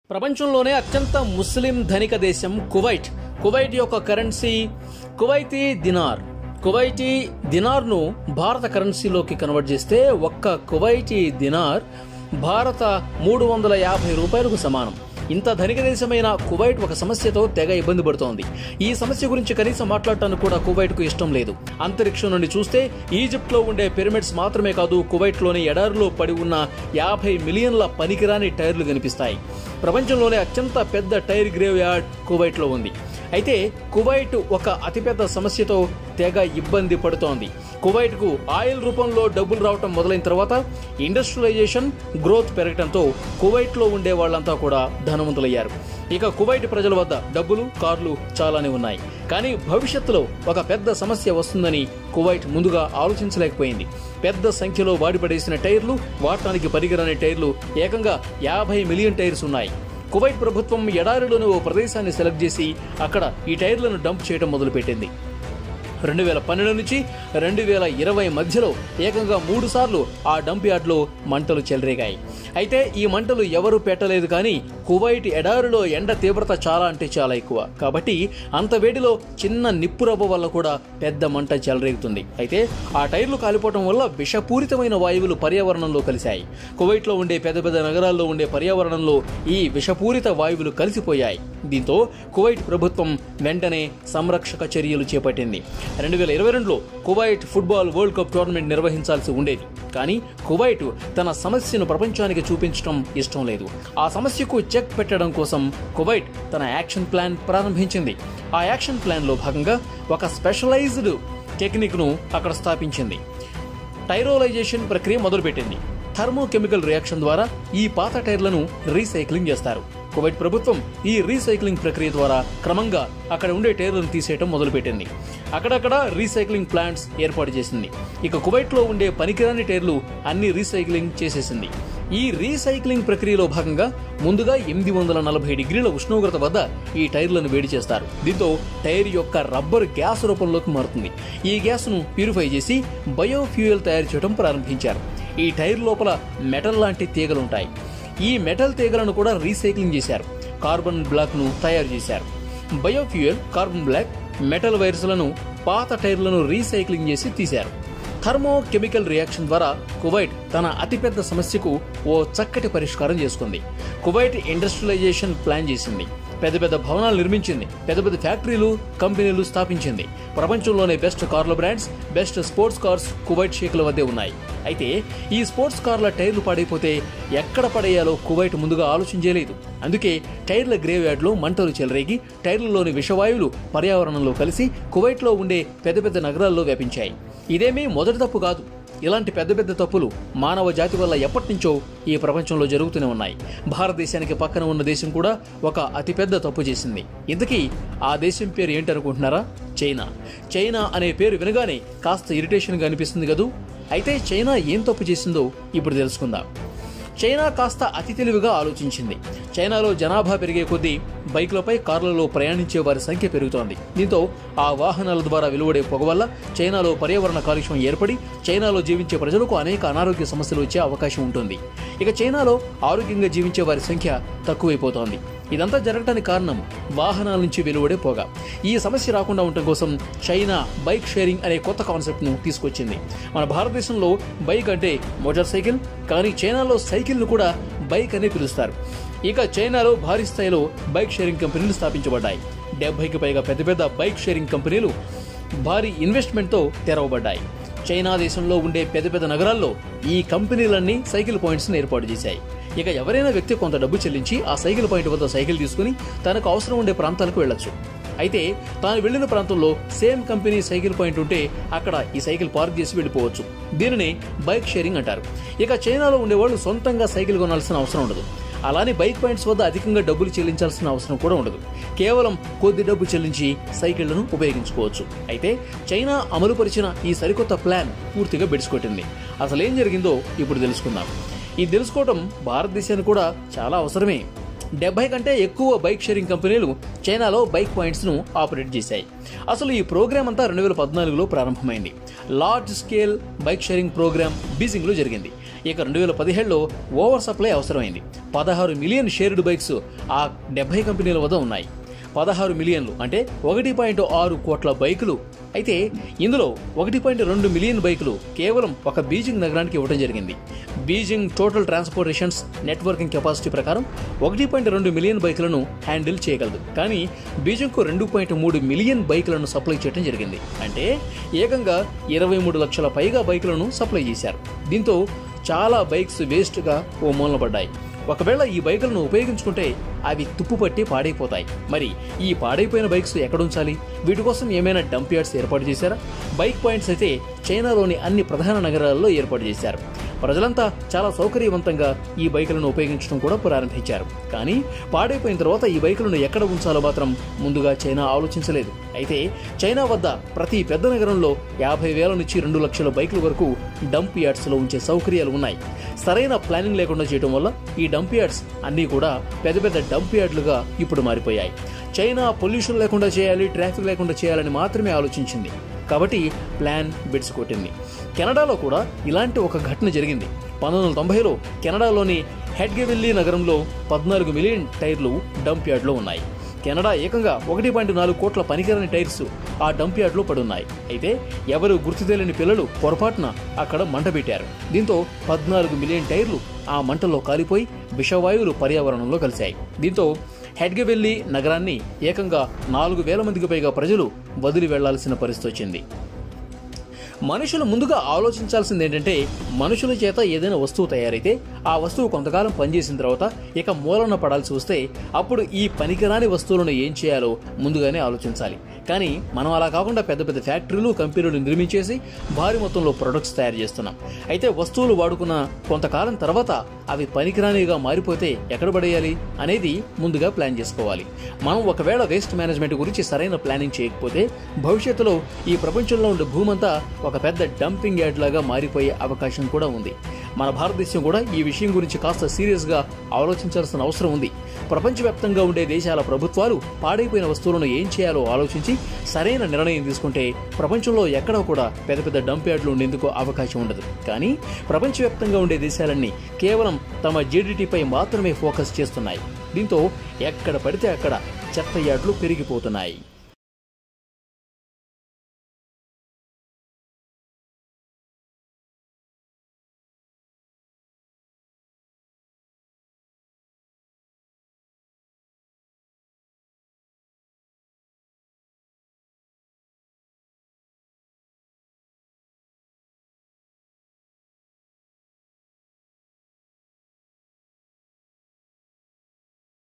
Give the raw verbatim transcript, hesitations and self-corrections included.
ప్రపంచంలోనే అత్యంత ముస్లిం ధనిక దేశం కువైట్. కువైట్ యొక్క కరెన్సీ కువైతీ దినార్. కువైటీ దినార్ను భారత కరెన్సీలోకి కన్వర్ట్ చేస్తే ఒక్క కువైటీ దినార్ భారత మూడు వందల యాభై రూపాయలకు సమానం. ఇంత ధనిక దేశమైన కువైట్ ఒక సమస్యతో తెగ ఇబ్బంది పడుతోంది. ఈ సమస్య గురించి కనీసం మాట్లాడటానికి కూడా కువైట్ కు ఇష్టం లేదు. అంతరిక్షం నుండి చూస్తే ఈజిప్ట్ లో ఉండే పిరమిడ్స్ మాత్రమే కాదు, కువైట్ లోని ఎడారిలో పడి ఉన్న యాభై మిలియన్ల పనికిరాని టైర్లు కనిపిస్తాయి. ప్రపంచంలోనే అత్యంత పెద్ద టైర్ గ్రేవ్ యార్డ్ కువైట్ లో ఉంది. అయితే కువైట్ ఒక అతిపెద్ద సమస్యతో తెగ ఇబ్బంది పడుతోంది. కువైట్ కు ఆయిల్ రూపంలో డబ్బులు రావటం మొదలైన తర్వాత ఇండస్ట్రియలైజేషన్ గ్రోత్ పెరగటంతో కువైట్ లో ఉండే వాళ్ళంతా కూడా ధనవంతులయ్యారు. ఇక కువైట్ ప్రజల వద్ద డబ్బులు, కార్లు చాలానే ఉన్నాయి. కానీ భవిష్యత్తులో ఒక పెద్ద సమస్య వస్తుందని కువైట్ ముందుగా ఆలోచించలేకపోయింది. పెద్ద సంఖ్యలో వాడిపడేసిన టైర్లు, వాడటానికి పనికిరాని టైర్లు, ఏకంగా యాభై మిలియన్ టైర్స్ ఉన్నాయి. కువైట్ ప్రభుత్వం ఎడారిలోని ఓ ప్రదేశాన్ని సెలెక్ట్ చేసి అక్కడ ఈ టైర్లను డంప్ చేయడం మొదలుపెట్టింది. రెండు వేల పన్నెండు నుంచి రెండు వేల ఇరవై మధ్యలో ఏకంగా మూడు సార్లు ఆ డంప్ యార్డ్లో మంటలు చెలరేగాయి. అయితే ఈ మంటలు ఎవరు పెట్టలేదు, కానీ కువైట్ ఎడారిలో ఎండ తీవ్రత చాలా అంటే చాలా ఎక్కువ. కాబట్టి అంత వేడిలో చిన్న నిప్పురవ్వ వల్ల కూడా పెద్ద మంట చెలరేగుతుంది. అయితే ఆ టైర్లు కాలిపోవడం వల్ల విషపూరితమైన వాయువులు పర్యావరణంలో కలిశాయి. కువైట్లో ఉండే పెద్ద పెద్ద నగరాల్లో ఉండే పర్యావరణంలో ఈ విషపూరిత వాయువులు కలిసిపోయాయి. దీంతో కువైట్ ప్రభుత్వం వెంటనే సంరక్షక చర్యలు చేపట్టింది. రెండు వేల ఇరవై రెండులో Kuwait football world cup tournament నిర్వహించాల్సి ఉండేది. కానీ కువైట్ తన సమస్యను ప్రపంచానికి చూపించడం ఇష్టం లేదు. ఆ సమస్యకు చెక్ పెట్టడం కోసం కువైట్ తన యాక్షన్ ప్లాన్ ప్రారంభించింది. ఆ యాక్షన్ ప్లాన్ లో భాగంగా ఒక స్పెషలైజ్డ్ టెక్నిక్ ను అక్కడ స్థాపించింది. టైరోలైజేషన్ ప్రక్రియ మొదలుపెట్టింది. థర్మోకెమికల్ రియాక్షన్ ద్వారా ఈ పాత టైర్లను రీసైక్లింగ్ చేస్తారు. కువైట్ ప్రభుత్వం ఈ రీసైక్లింగ్ ప్రక్రియ ద్వారా క్రమంగా అక్కడ ఉండే టైర్లను తీసేయడం మొదలుపెట్టింది. అక్కడక్కడ రీసైక్లింగ్ ప్లాంట్స్ ఏర్పాటు చేసింది. ఇక కువైట్ లో ఉండే పనికిరాని టైర్లు అన్ని రీసైక్లింగ్ చేసేసింది. ఈ రీసైక్లింగ్ ప్రక్రియలో భాగంగా ముందుగా ఎనిమిది వందల నలభై డిగ్రీల ఉష్ణోగ్రత వద్ద ఈ టైర్లను వేడి చేస్తారు. దీంతో టైర్ యొక్క రబ్బర్ గ్యాస్ రూపంలోకి మారుతుంది. ఈ గ్యాస్ ను ప్యూరిఫై చేసి బయోఫ్యూయల్ తయారు చేయడం ప్రారంభించారు. ఈ టైర్ లోపల మెటల్ లాంటి తీగలుంటాయి. ఈ మెటల్ తీగలను కూడా రీసైక్లింగ్ చేశారు. కార్బన్ బ్లాక్ ను తయారు చేశారు. బయోఫ్యూయల్, కార్బన్ బ్లాక్, మెటల్ వైర్స్లను పాత టైర్లను రీసైక్లింగ్ చేసి తీశారు. థర్మో కెమికల్ రియాక్షన్ ద్వారా కువైట్ తన అతిపెద్ద సమస్యకు ఓ చక్కటి పరిష్కారం చేసుకుంది. కువైట్ ఇండస్ట్రియలైజేషన్ ప్లాన్ చేసింది. పెద్ద పెద్ద భవనాలు నిర్మించింది. పెద్ద పెద్ద ఫ్యాక్టరీలు, కంపెనీలు స్థాపించింది. ప్రపంచంలోనే బెస్ట్ కార్ల brands, best sports cars Kuwait షేకుల వద్దే ఉన్నాయి. అయితే ఈ స్పోర్ట్స్ కార్ల టైర్లు పాడైపోతే ఎక్కడ పడేయాలో కువైట్ ముందుగా ఆలోచించలేదు. అందుకే టైర్ల గ్రేవ్ యార్డ్ లో మంటలు చెలరేగి టైర్లలోని విషవాయువులు పర్యావరణంలో కలిసి కువైట్ లో ఉండే పెద్ద పెద్ద నగరాల్లో వ్యాపించాయి. ఇదేమీ మొదటి తప్పు కాదు. ఇలాంటి పెద్ద పెద్ద తప్పులు మానవ జాతి వల్ల ఎప్పటి నుంచో ఈ ప్రపంచంలో జరుగుతూనే ఉన్నాయి. భారతదేశానికి పక్కన ఉన్న దేశం కూడా ఒక అతిపెద్ద తప్పు చేసింది. ఇంతకీ ఆ దేశం పేరు ఏంటనుకుంటున్నారా? చైనా. చైనా అనే పేరు వినగానే కాస్త ఇరిటేషన్గా అనిపిస్తుంది కదూ. అయితే చైనా ఏం తప్పు చేసిందో ఇప్పుడు తెలుసుకుందాం. చైనా కాస్త అతి తెలివిగా ఆలోచించింది. చైనాలో జనాభా పెరిగే కొద్దీ బైక్లపై, కార్లలో ప్రయాణించే వారి సంఖ్య పెరుగుతోంది. దీంతో ఆ వాహనాల ద్వారా వెలువడే పొగ వల్ల చైనాలో పర్యావరణ కాలుష్యం ఏర్పడి చైనాలో జీవించే ప్రజలకు అనేక అనారోగ్య సమస్యలు వచ్చే అవకాశం ఉంటుంది. ఇక చైనాలో ఆరోగ్యంగా జీవించే వారి సంఖ్య తక్కువైపోతోంది. ఇదంతా జరగడానికి కారణం వాహనాల నుంచి వెలువడే పొగ. ఈ సమస్య రాకుండా ఉండటం కోసం చైనా బైక్ షేరింగ్ అనే కొత్త కాన్సెప్ట్ ను తీసుకొచ్చింది. మన భారతదేశంలో బైక్ అంటే మోటార్ సైకిల్, కానీ చైనాలో సైకిల్ ను కూడా బైక్ అనే పిలుస్తారు. ఇక చైనాలో భారీ స్థాయిలో బైక్ షేరింగ్ కంపెనీలు స్థాపించబడ్డాయి. డెబ్బైకి పైగా పెద్ద పెద్ద బైక్ షేరింగ్ కంపెనీలు భారీ ఇన్వెస్ట్మెంట్ తో తెరవబడ్డాయి. చైనా దేశంలో ఉండే పెద్ద పెద్ద నగరాల్లో ఈ కంపెనీలన్నీ సైకిల్ పాయింట్స్ ను ఏర్పాటు చేశాయి. ఇక ఎవరైనా వ్యక్తి కొంత డబ్బు చెల్లించి ఆ సైకిల్ పాయింట్ వద్ద సైకిల్ తీసుకుని తనకు అవసరం ఉండే ప్రాంతాలకు వెళ్లొచ్చు. అయితే తాను వెళ్లిన ప్రాంతంలో సేమ్ కంపెనీ సైకిల్ పాయింట్ ఉంటే అక్కడ ఈ సైకిల్ పార్క్ చేసి వెళ్ళిపోవచ్చు. దీనిని బైక్ షేరింగ్ అంటారు. ఇక చైనాలో ఉండేవాళ్ళు సొంతంగా సైకిల్ కొనాల్సిన అవసరం ఉండదు. అలానే బైక్ పాయింట్స్ వద్ద అధికంగా డబ్బులు చెల్లించాల్సిన అవసరం కూడా ఉండదు. కేవలం కొద్ది డబ్బు చెల్లించి సైకిళ్లను ఉపయోగించుకోవచ్చు. అయితే చైనా అమలుపరిచిన ఈ సరికొత్త ప్లాన్ పూర్తిగా బెడిసికొట్టింది. అసలేం జరిగిందో ఇప్పుడు తెలుసుకుందాం. ఇది తెలుసుకోవడం భారతదేశానికి కూడా చాలా అవసరమే. డెబ్బై కంటే ఎక్కువ బైక్ షేరింగ్ కంపెనీలు చైనాలో బైక్ పాయింట్స్ ను ఆపరేట్ చేశాయి. అసలు ఈ ప్రోగ్రామ్ అంతా రెండు వేల పద్నాలుగులో ప్రారంభమైంది. Large scale bike sharing program Beijing లో జరిగింది. ఇక రెండు వేల పదిహేడులో ఓవర్ సప్లై అవసరమైంది. పదహారు మిలియన్ షేర్డ్ బైక్స్ ఆ డెబ్బై కంపెనీల వద్ద ఉన్నాయి. పదహారు మిలియన్లు అంటే ఒకటి పాయింట్ ఆరు కోట్ల బైకులు. అయితే ఇందులో ఒకటి పాయింట్ రెండు మిలియన్ బైకులు కేవలం ఒక బీజింగ్ నగరానికి ఇవ్వడం జరిగింది. Beijing total transportations networking capacity ప్రకారం ఒకటి పాయింట్ రెండు మిలియన్ బైకులను హ్యాండిల్ చేయగలదు. కానీ బీజింగ్కు రెండు పాయింట్ మూడు మిలియన్ బైకులను సప్లై చేయడం జరిగింది. అంటే ఏకంగా ఇరవై మూడు లక్షల పైగా బైకులను సప్లై చేశారు. దీంతో చాలా బైక్స్ వేస్ట్గా ఓ మూలన పడ్డాయి. ఒకవేళ ఈ బైకులను ఉపయోగించుకుంటే అవి తుప్పుపట్టి పాడైపోతాయి. మరి ఈ పాడైపోయిన బైక్స్ ఎక్కడుంచాలి? వీటి కోసం ఏమైనా డంప్ యార్డ్స్ ఏర్పాటు చేశారా? బైక్ పాయింట్స్ అయితే చైనాలోని అన్ని ప్రధాన నగరాల్లో ఏర్పాటు చేశారు. ప్రజలంతా చాలా సౌకర్యవంతంగా ఈ బైకులను ఉపయోగించడం కూడా ప్రారంభించారు. కానీ పాడైపోయిన తర్వాత ఈ బైకులను ఎక్కడ ఉంచాలో మాత్రం ముందుగా చైనా ఆలోచించలేదు. అయితే చైనా వద్ద ప్రతి పెద్ద నగరంలో యాభై వేల నుంచి రెండు లక్షల బైకుల వరకు డంప్ యార్డ్స్ లో ఉంచే సౌకర్యాలు ఉన్నాయి. సరైన ప్లానింగ్ లేకుండా చేయడం వల్ల ఈ డంప్ యార్డ్స్ అన్ని కూడా పెద్ద పెద్ద డంప్ యార్డ్లుగా ఇప్పుడు మారిపోయాయి. చైనా పొల్యూషన్ లేకుండా చేయాలి, ట్రాఫిక్ లేకుండా చేయాలని మాత్రమే ఆలోచించింది. కాబట్టి ప్లాన్ బిడ్స్ కొట్టింది. కెనడాలో కూడా ఇలాంటి ఒక ఘటన జరిగింది. పంతొమ్మిది వందల తొంభైలో కెనడాలోని హెడ్గెవిల్లీ నగరంలో పద్నాలుగు మిలియన్ టైర్లు డంప్ యార్డ్లో ఉన్నాయి. కెనడా ఏకంగా ఒకటి పాయింట్ నాలుగు కోట్ల పనికిరాని టైర్స్ ఆ డంప్ యార్డ్లో పడున్నాయి. అయితే ఎవరు గుర్తు తెలియని పిల్లలు పొరపాటున అక్కడ మంట పెట్టారు. దీంతో పద్నాలుగు మిలియన్ టైర్లు ఆ మంటల్లో కాలిపోయి విషవాయువులు పర్యావరణంలో కలిశాయి. దీంతో హెడ్గెవిల్లీ నగరాన్ని ఏకంగా నాలుగు వేల మందికి పైగా ప్రజలు వదిలి వెళ్లాల్సిన పరిస్థితి వచ్చింది. మనుషులు ముందుగా ఆలోచించాల్సింది ఏంటంటే, మనుషుల చేత ఏదైనా వస్తువు తయారైతే ఆ వస్తువు కొంతకాలం పనిచేసిన తర్వాత ఇక మూలన పడాల్సి వస్తే అప్పుడు ఈ పనికిరాని వస్తువులను ఏం చేయాలో ముందుగానే ఆలోచించాలి. కానీ మనం అలా కాకుండా పెద్ద పెద్ద ఫ్యాక్టరీలు, కంపెనీలు నిర్మించేసి భారీ మొత్తంలో ప్రొడక్ట్స్ తయారు చేస్తున్నాం. అయితే వస్తువులు వాడుకున్న కొంతకాలం తర్వాత అవి పనికిరానిగా మారిపోతే ఎక్కడ పడేయాలి అనేది ముందుగా ప్లాన్ చేసుకోవాలి. మనం ఒకవేళ వేస్ట్ మేనేజ్మెంట్ గురించి సరైన ప్లానింగ్ చేయకపోతే భవిష్యత్తులో ఈ ప్రపంచంలో ఉండే భూమంతా ఒక పెద్ద డంపింగ్ యార్డ్ లాగా మారిపోయే అవకాశం కూడా ఉంది. మన భారతదేశం కూడా ఈ విషయం గురించి కాస్త సీరియస్ గా ఆలోచించాల్సిన అవసరం ఉంది. ప్రపంచవ్యాప్తంగా ఉండే దేశాల ప్రభుత్వాలు పాడైపోయిన వస్తువులను ఏం చేయాలో ఆలోచించి సరైన నిర్ణయం తీసుకుంటే ప్రపంచంలో ఎక్కడా కూడా పెద్ద పెద్ద డంప్ యార్డులు ఉండేందుకు అవకాశం ఉండదు. కానీ ప్రపంచవ్యాప్తంగా ఉండే దేశాలన్నీ కేవలం తమ జీడీటీపై మాత్రమే ఫోకస్ చేస్తున్నాయి. దీంతో ఎక్కడ పడితే అక్కడ చెత్త యార్డులు పెరిగిపోతున్నాయి.